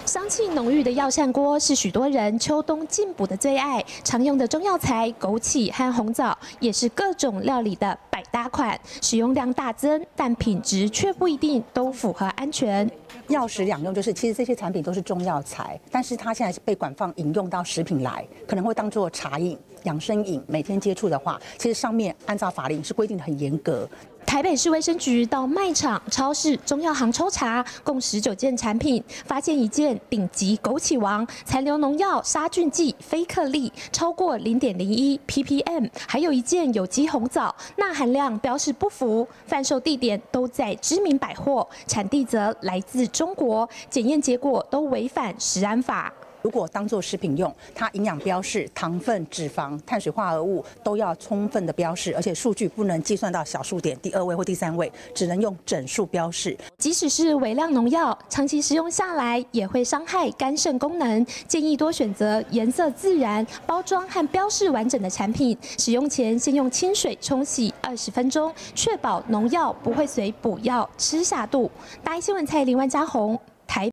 香气浓郁的药膳锅是许多人秋冬进补的最爱，常用的中药材枸杞和红枣也是各种料理的百搭款，使用量大增，但品质却不一定都符合安全。 药食两用就是，其实这些产品都是中药材，但是它现在是被广泛引用到食品来，可能会当做茶饮、养生饮，每天接触的话，其实上面按照法令是规定的很严格。 台北市卫生局到卖场、超市、中药行抽查，共19件产品，发现1件顶级枸杞王残留农药杀菌剂非克粒超过0.01 ppm， 还有1件有机红枣钠含量标示不符，贩售地点都在知名百货，产地则来自中国，检验结果都违反食安法。 如果当做食品用，它营养标示、糖分、脂肪、碳水化合物都要充分的标示，而且数据不能计算到小数点第2位或第3位，只能用整数标示。 即使是微量农药，长期食用下来也会伤害肝肾功能，建议多选择颜色自然、包装和标示完整的产品。使用前先用清水冲洗20分钟，确保农药不会随补药吃下肚。大一新闻蔡琳、万嘉宏